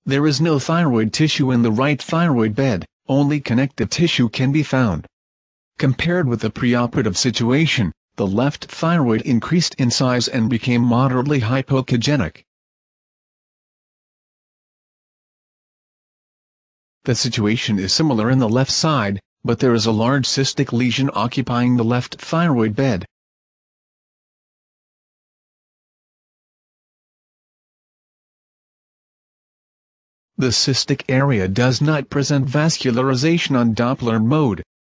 There is no thyroid tissue in the right thyroid bed, only connective tissue can be found. Compared with the preoperative situation, the left thyroid increased in size and became moderately hypoechogenic. The situation is similar in the left side, but there is a large cystic lesion occupying the left thyroid bed. The cystic area does not present vascularization on Doppler mode,